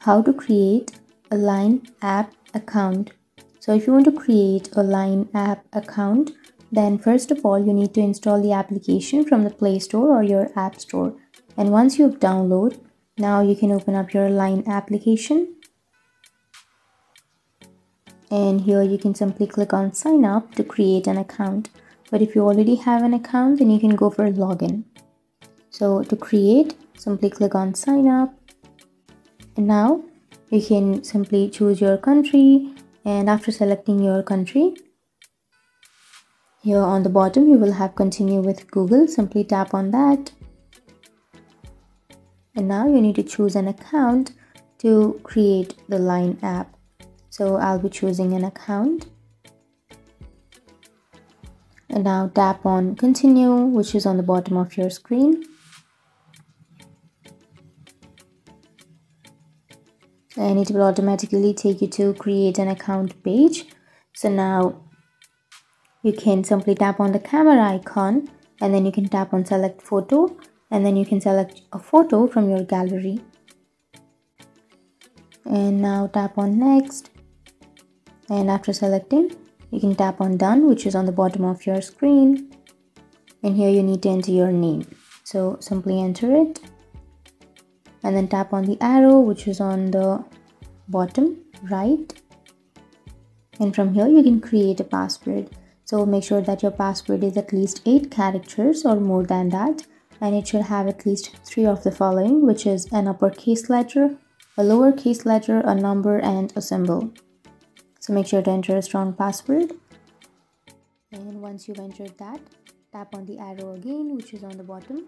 how to create a Line app account. So if you want to create a Line app account, then first of all you need to install the application from the Play Store or your App Store. And once you've downloaded, now you can open up your Line application. And here you can simply click on sign up to create an account. But if you already have an account, then you can go for login. So to create, simply click on sign up. And now you can simply choose your country, and after selecting your country, here on the bottom you will have continue with Google. Simply tap on that. And now you need to choose an account to create the Line app. So I'll be choosing an account. And now tap on continue, which is on the bottom of your screen. And it will automatically take you to create an account page. So now you can simply tap on the camera icon, and then you can tap on select photo, and then you can select a photo from your gallery. And now tap on next, and after selecting you can tap on done, which is on the bottom of your screen. And here you need to enter your name, so simply enter it. And then tap on the arrow, which is on the bottom right, and from here you can create a password. So make sure that your password is at least 8 characters or more than that, and it should have at least 3 of the following, which is an uppercase letter, a lowercase letter, a number, and a symbol. So make sure to enter a strong password. And once you've entered that, tap on the arrow again, which is on the bottom.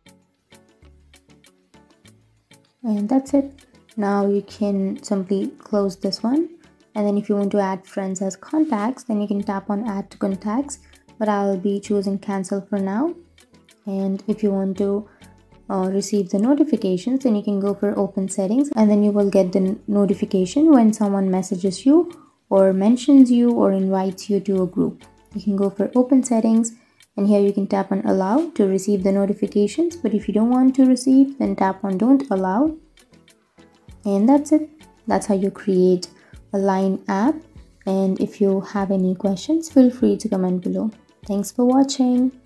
And that's it. Now you can simply close this one. And then if you want to add friends as contacts, then you can tap on add to contacts, but I'll be choosing cancel for now. And if you want to receive the notifications, then you can go for open settings, and then you will get the notification when someone messages you or mentions you or invites you to a group. You can go for open settings, and here you can tap on allow to receive the notifications, but if you don't want to receive, then tap on don't allow. And that's it. That's how you create a Line app. And if you have any questions, feel free to comment below. Thanks for watching.